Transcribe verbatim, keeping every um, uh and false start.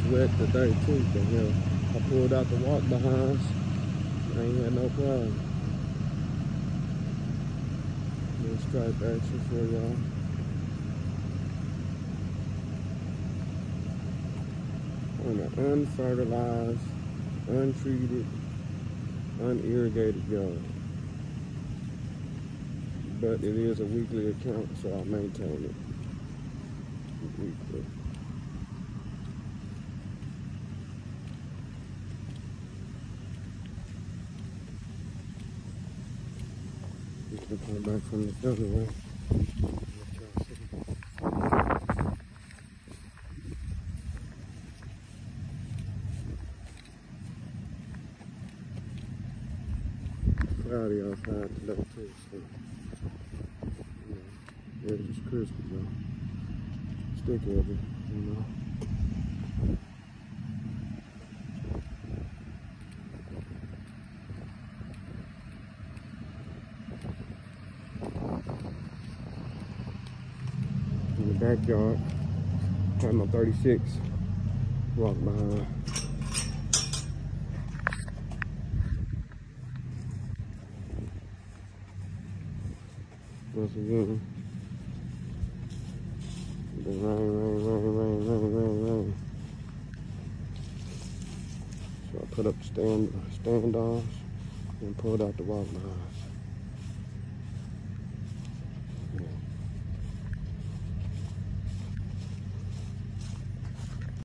wet today too, but you know, I pulled out the walk behinds. I ain't had no problem. Little stripe action for y'all. On an unfertilized, untreated, unirrigated yard. But it is a weekly account, so I maintain it weekly. You can come back from the other way. Cloudy outside today too, so yeah, it's just crispy though. Stick with it, you know. In the backyard, got my thirty-six walk behind. Once again, the rain, rain, rain, rain, rain, rain, rain. So I put up the stand, standoffs and pulled out the walk behinds.